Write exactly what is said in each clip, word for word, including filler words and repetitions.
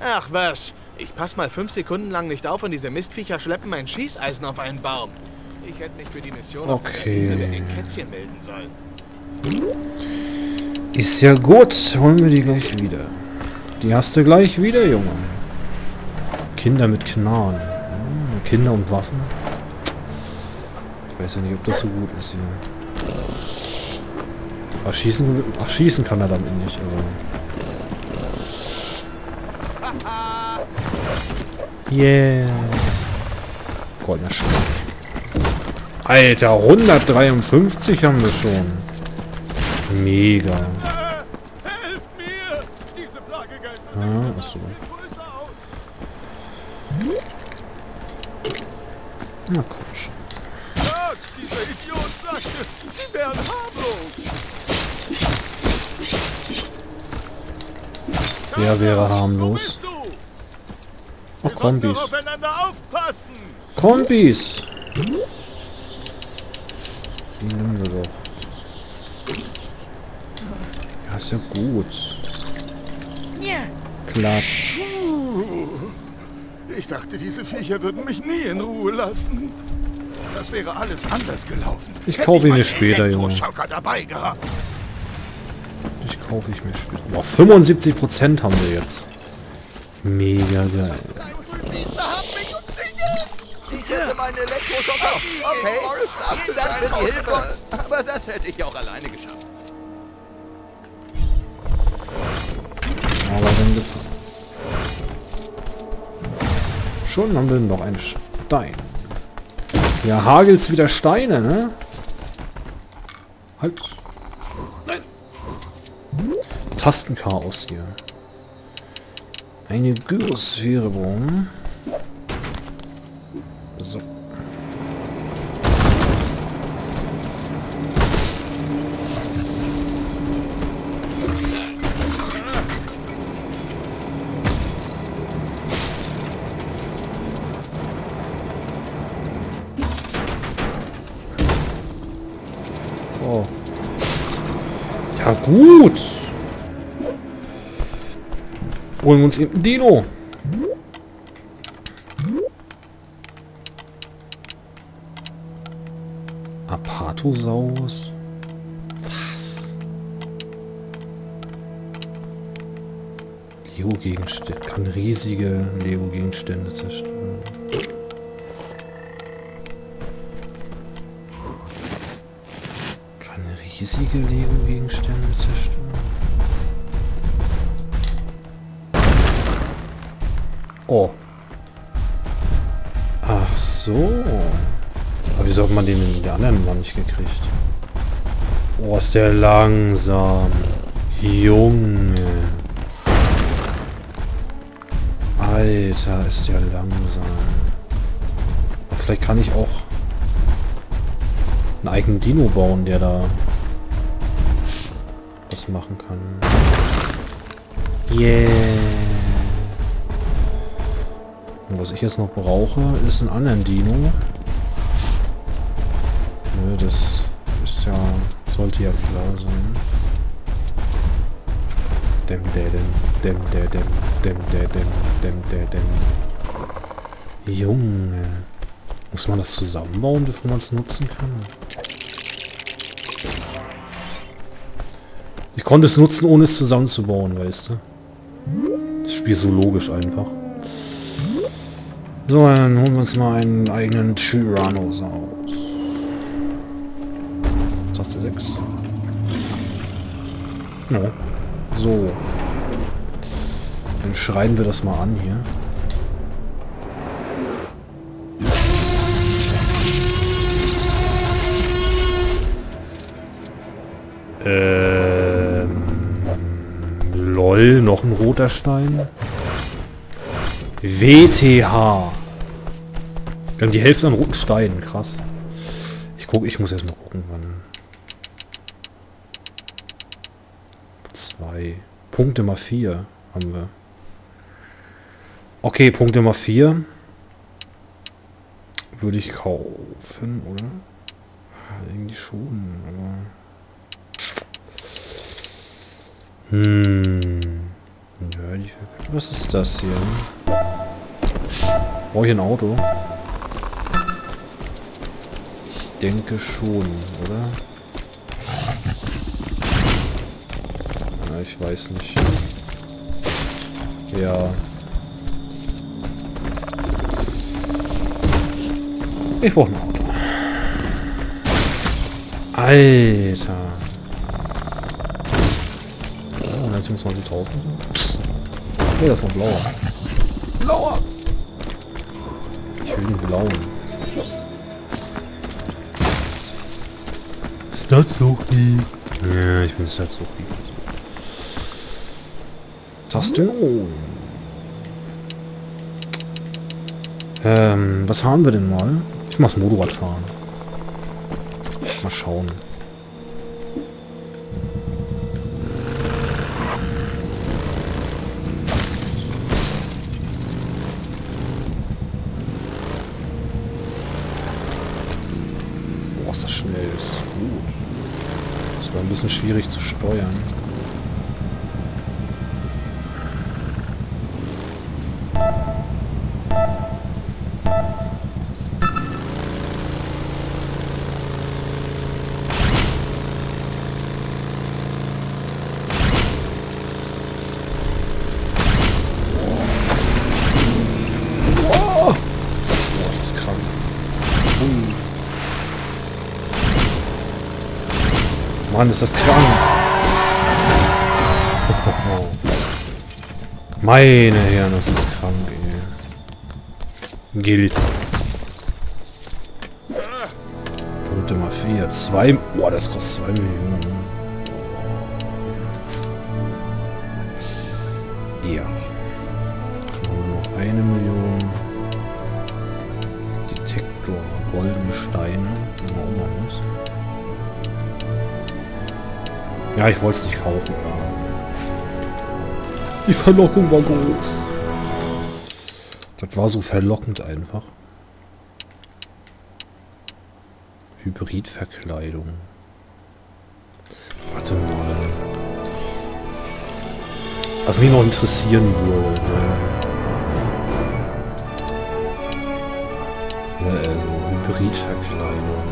Ach was, ich pass mal fünf Sekunden lang nicht auf und diese Mistviecher schleppen mein Schießeisen auf einen Baum. Ich hätte mich für die Mission auf der Insel mit den Kätzchen melden sollen. Ist ja gut, holen wir die gleich wieder. Die hast du gleich wieder, Junge. Kinder mit Knarren. Hm, Kinder und Waffen. Ich weiß ja nicht, ob das so gut ist hier. Ach, schießen, ach, schießen kann er damit nicht, aber... Yeah. Goldener Schlag. Alter, hundertdreiundfünfzig haben wir schon. Mega. Ah, achso. Na komm schon. Dieser Idiot sagte, sie wären harmlos. Wer wäre harmlos? Oh, Kombis. Kombis! Die nehmen wir doch. Ja, ist ja gut. Klatsch. Ich dachte, diese Viecher würden mich nie in Ruhe lassen. Das wäre alles anders gelaufen. Ich kaufe ihn mir später, Junge. Dabei gehabt. Ich kaufe ich mir später. Boah, fünfundsiebzig Prozent haben wir jetzt. Mega geil. Ich hätte meine Elektroschocker. Okay, vielen Dank für die Hilfe. Aber das hätte ich auch alleine geschafft. Aber dann getan. Schon haben wir noch einen Stein. Ja, hagelt's wieder Steine, ne? Halt. Nein. Tastenchaos hier. Eine Gyrosphäre, warum? So. Oh. Ja gut. Holen wir uns eben einen Dino. Apatosaurus. Was? Lego-Gegenstände. Kann riesige Lego-Gegenstände zerstören. Kann riesige Lego-Gegenstände zerstören. Oh. Ach so. Aber wieso hat man den in der anderen Mal nicht gekriegt? Oh, ist der langsam. Junge. Alter, ist der langsam. Aber vielleicht kann ich auch einen eigenen Dino bauen, der da was machen kann. Yeah. Und was ich jetzt noch brauche, ist einen anderen Dino. Nö, das ist ja, sollte ja klar sein. Dem, der, dem, dem, der, dem, dem, der, dem, dem, der, dem. Junge. Muss man das zusammenbauen, bevor man es nutzen kann? Ich konnte es nutzen, ohne es zusammenzubauen, weißt du? Das Spiel ist so logisch einfach. So, dann holen wir uns mal einen eigenen Tyrannosaurus. Taste sechs. Ja. So. Dann schreiben wir das mal an hier. Ähm. Lol, noch ein roter Stein. W T H. Wir haben die Hälfte an roten Steinen, krass. Ich gucke, ich muss erst mal gucken, wann. Zwei. Punkte mal vier haben wir. Okay, Punkte mal vier. Würde ich kaufen, oder? Irgendwie schon, aber. Hm. Ja, die, was ist das hier? Brauche ich ein Auto? Ich denke schon, oder? Na, ich weiß nicht. Ja. Ich brauche ein Auto. Alter. Oh, hundertsiebenundzwanzigtausend. Okay, das war blauer. Blauer! Ich will den blauen. Stadtsuchi. Ja, ich bin Stadtsuchi. Taste. Oh. Ähm, was fahren wir denn mal? Ich mach's Motorrad fahren. Mal schauen. Boah, ist das schnell, das ist gut. Das war ein bisschen schwierig zu steuern. Mann, ist das krank. Meine Herren, das ist krank, ey. Gilt. Punkte mal vier. Zwei. Boah, das kostet zwei Millionen. Ja. Schon noch eine Million. Detektor. Goldene Steine. Auch noch was. Ja, ich wollte es nicht kaufen. Die Verlockung war groß. Das war so verlockend einfach. Hybridverkleidung. Warte mal. Was mich noch interessieren würde. Ja, also Hybridverkleidung.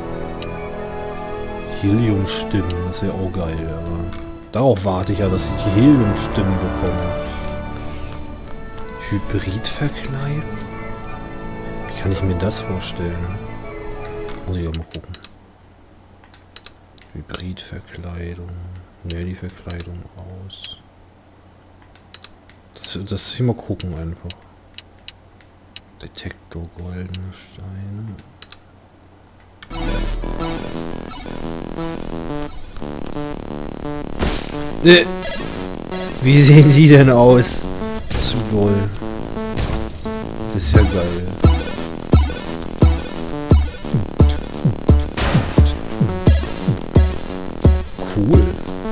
Heliumstimmen, das wäre auch geil, aber darauf warte ich ja, dass ich die Heliumstimmen bekomme. Hybridverkleidung? Wie kann ich mir das vorstellen? Muss ich ja mal gucken. Hybridverkleidung. Ne, die Verkleidung aus. Das, das hier mal gucken einfach. Detektor, goldene Steine. Ne. Wie sehen die denn aus? Zu doll. Das ist ja geil. Cool.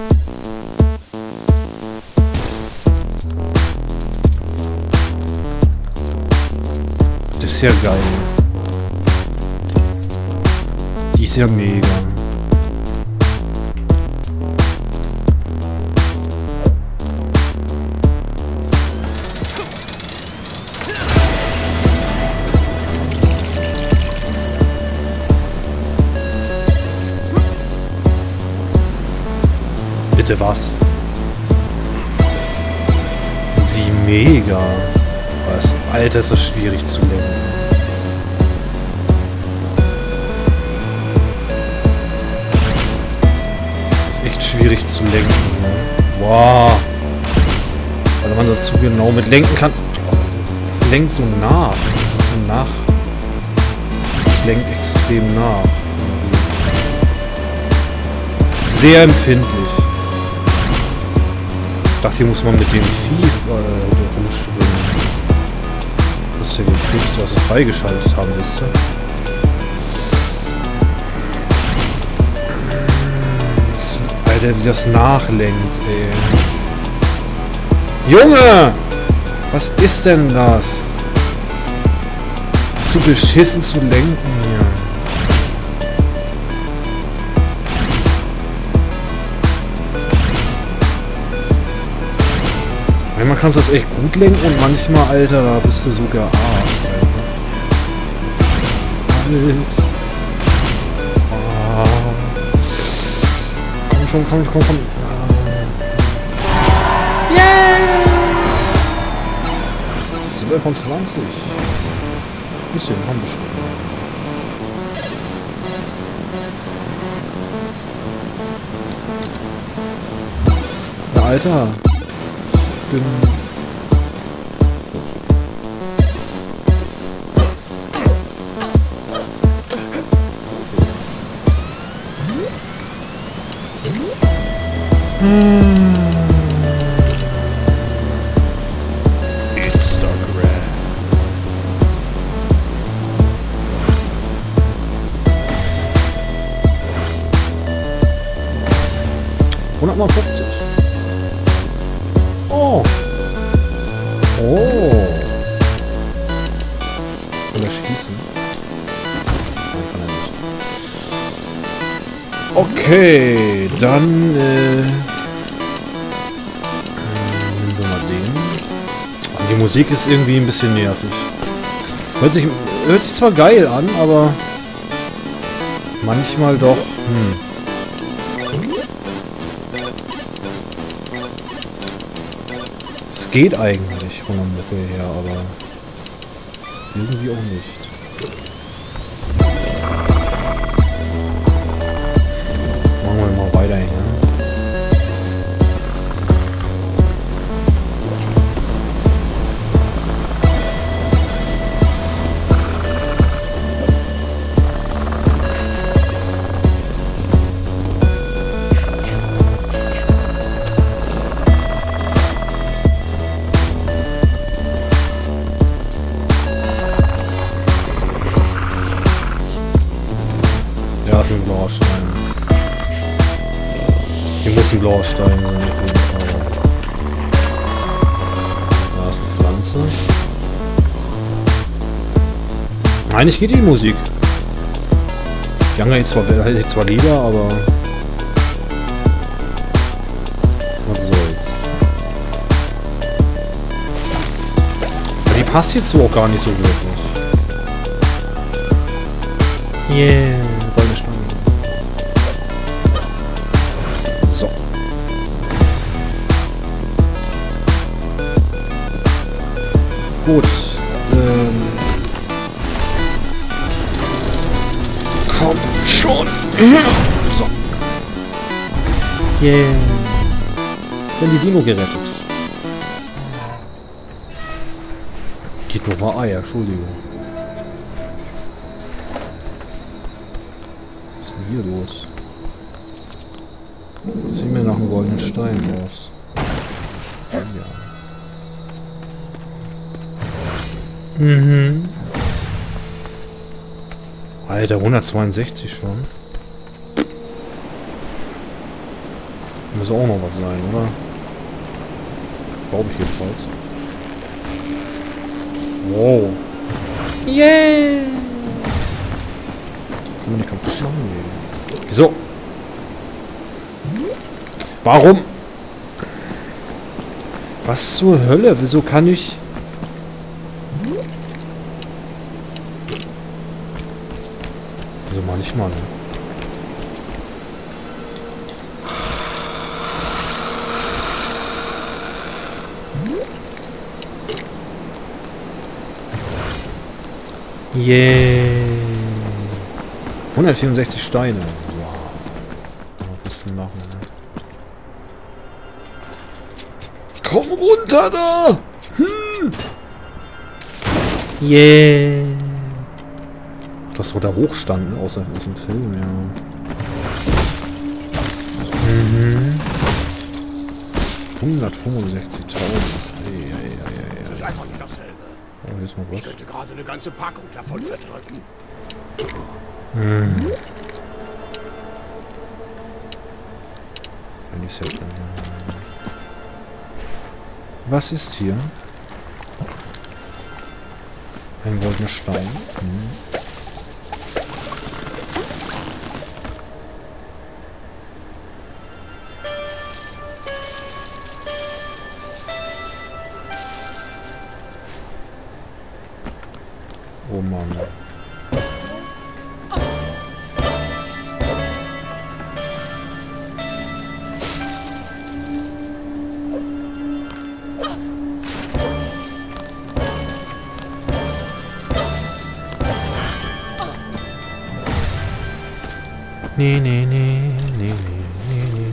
Das ist ja geil. Die ist ja mega. Bitte was? Wie mega. Was? Alter, ist das schwierig zu lenken. Das ist echt schwierig zu lenken. Ne? Wow. Weil man das zu genau mit lenken kann. Das lenkt so nach. Das ist so nach. Das lenkt extrem nach. Sehr empfindlich. Ich dachte, hier muss man mit dem Vieh äh, rumschwimmen. Das ist ja gekriegt, was wir freigeschaltet haben, wisst ihr? Alter, wie das nachlenkt, ey. Junge! Was ist denn das? Zu beschissen zu lenken hier. kannst du das echt gut lenken und manchmal, Alter, da bist du sogar Arsch, Alter. Ah. Komm schon, komm, komm, komm. Yeah! zwölf von zwanzig. Ein bisschen, haben wir schon. Ja, Alter. Ich bin... Instagram. hundertfünfzig. Oh. Oh. Kann er schießen? Nein, kann er nicht. Okay, dann äh, nehmen wir mal den. Die Musik ist irgendwie ein bisschen nervig. Hört sich, hört sich zwar geil an, aber manchmal doch. Hm. Es geht eigentlich von der Mucke her, aber irgendwie auch nicht. Machen wir mal weiter hin. Ne? Ja, ist ein blauer Stein. Hier muss ein blauer Stein sein, auf jeden Fall. Da ist eine Pflanze. Eigentlich geht die Musik. Die andere zwar, hätte ich zwar lieber, aber... Was soll's. Aber die passt jetzt so auch gar nicht so wirklich. Yeah. So. Gut. Ähm. Komm schon. So. Yeah. Dann die Dino gerettet. Geht nur war Eier, Entschuldigung. Was ist denn hier los? Sieht mir nach einem goldenen Stein aus. Ja. Mhm. Alter, hundertzweiundsechzig schon. Muss auch noch was sein, oder? Glaube ich jedenfalls. Wow. Yeah! Kann man die kaputt machen? Nee. Wieso? Warum? Was zur Hölle? Wieso kann ich... Also manchmal, ne? Yeah. hundertvierundsechzig Steine. Wow. Was zu machen, ne? Komm runter da! Hm. Yeah. Das soll da hochstanden, außer aus dem Film, ja. Mhm. hundertfünfundsechzigtausend. Hey, hey, hey, hey. Das ist einfach nicht dasselbe. Oh, hier ist noch was. Ich könnte gerade eine ganze Packung davon verdrücken. Hm. Wenn ich hätte. Was ist hier? Ein goldener Stein. Hm. Oh Mann. Nee, nee, nee, nee, nee, nee.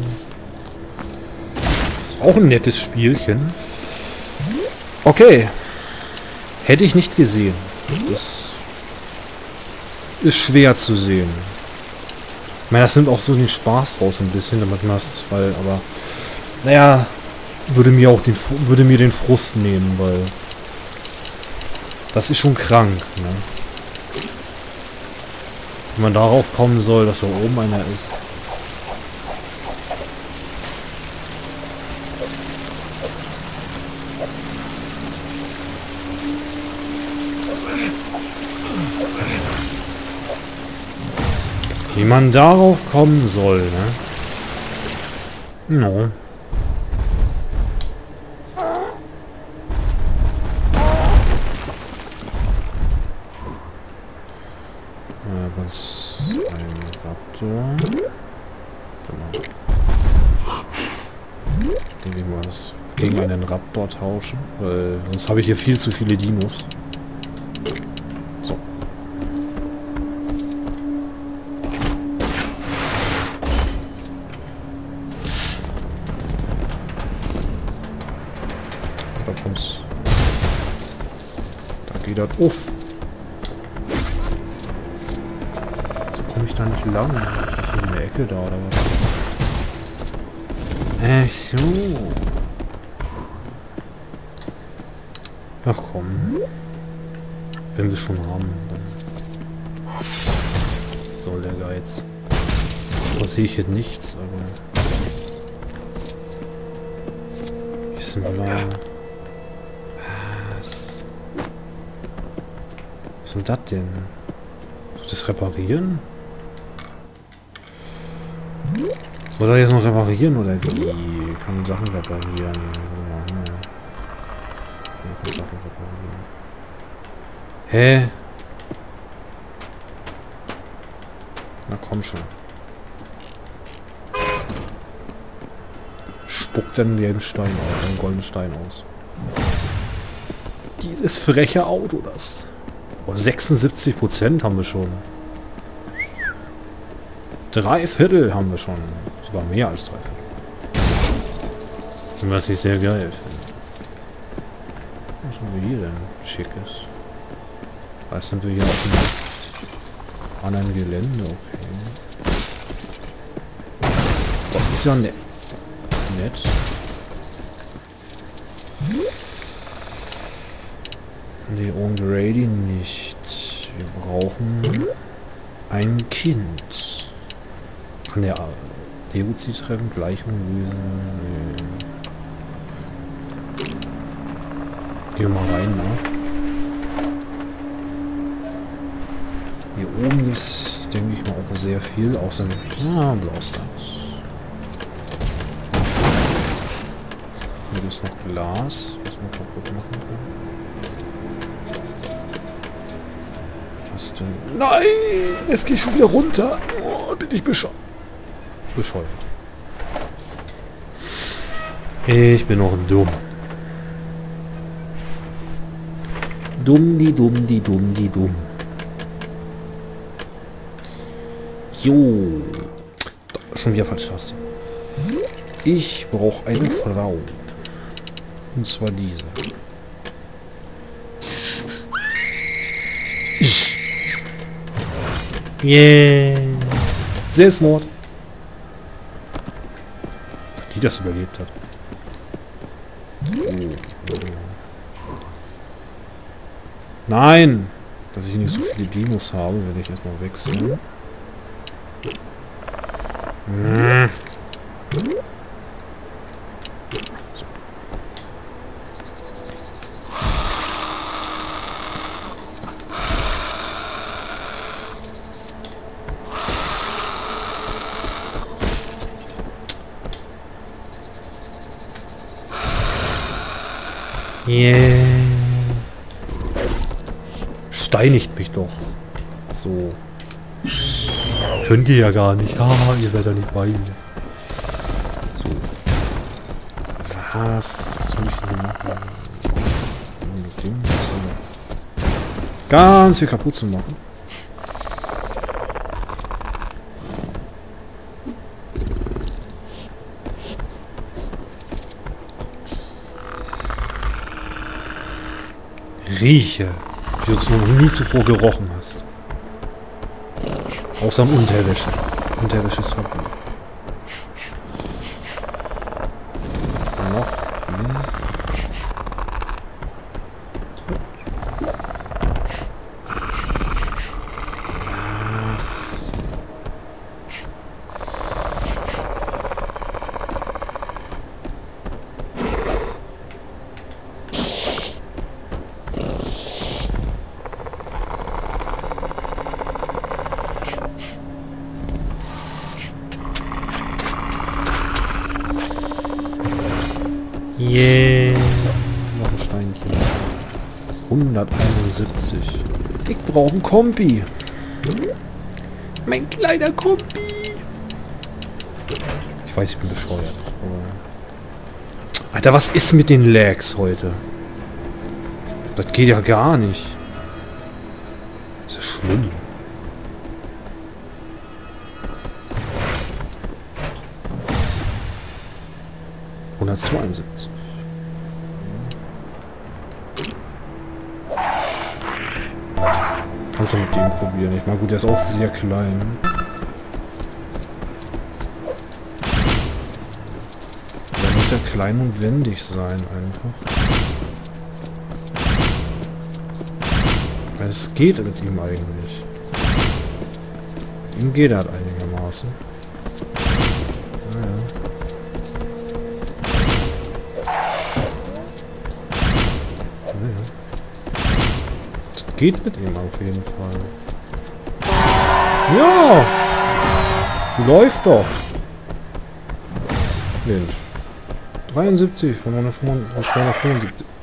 Ist auch ein nettes Spielchen. Okay. Hätte ich nicht gesehen. Das ist schwer zu sehen. Ich meine, das nimmt auch so den Spaß raus ein bisschen, damit man das, weil, aber, naja, würde mir auch den, würde mir den Frust nehmen, weil das ist schon krank, ne? Wenn man darauf kommen soll, dass da oben einer ist. Wie man darauf kommen soll, ne? No. Äh, was? Ein Raptor. Genau. Denke ich mal, das gegen einen Raptor tauschen, weil sonst habe ich hier viel zu viele Dinos. So. Da kommt's. Da geht das uff. So komme ich da nicht lang. Ist so eine Ecke da oder was? Ach so. Ach komm. Wenn wir es schon haben, dann soll der Geiz. Da sehe ich jetzt nichts, aber hier sind wir. Was? Was ist denn das denn? Soll ich das reparieren? Soll er jetzt noch reparieren oder wie? Kann Sachen reparieren? Sachen reparieren. Hä? Na komm schon. Spuckt dann den Stein aus, einen goldenen Stein aus. Dieses freche Auto, das. Oh, sechsundsiebzig Prozent haben wir schon. Drei Viertel haben wir schon. Sogar mehr als drei Viertel. Was ich sehr geil finde. Was haben wir hier denn? Schickes. Da sind wir hier auf dem anderen Gelände, okay. Das ist ja nett. Nett. Nee, ohne Grady nicht. Wir brauchen ein Kind. Kann der D U C treffen? Gleichung lösen? Nee. Gehen wir mal rein, ne? Hier oben ist, denke ich mal, auch sehr viel, außer mit ah, Blaustars. Hier ist noch Glas, was man kaputt machen kann. Was denn? Nein! Es geht schon wieder runter! Oh, bin ich bescheuert. Bescheuert. Ich bin noch dumm. Dumm, die dumm, die dumm, die dumm. Jo. Schon wieder falsch hast. Ich brauche eine Frau. Und zwar diese. Yeah. Selbstmord. Die das überlebt hat. Nein! Dass ich nicht so viele Dinos habe, werde ich erstmal wechseln. Hm. Yeah. steinigt mich doch. So. Könnt ihr ja gar nicht. Ah, ihr seid ja nicht bei mir. So. Was? Was soll ich denn machen? Mit dem? Ganz viel kaputt zu machen. Rieche, wie du es noch nie zuvor gerochen hast. Außer am Unterwäsche. Unterwäsche ist trocken. Noch. Hm. Yeah. Noch ein Steinchen. hunderteinundsiebzig. Ich brauche einen Kompi. Mein kleiner Kompi. Ich weiß, ich bin bescheuert. Aber Alter, was ist mit den Lags heute? Das geht ja gar nicht. Das ist schlimm. hundertzweiundsiebzig. Kannst du mit dem probieren? Ich meine, gut, der ist auch sehr klein. Der muss ja klein und wendig sein, einfach. Weil es geht mit ihm eigentlich. Mit ihm geht er halt einigermaßen. Naja. Geht mit ihm auf jeden Fall. Ja! Läuft doch! Mensch. dreiundsiebzig von zweihundertfünfundsiebzig.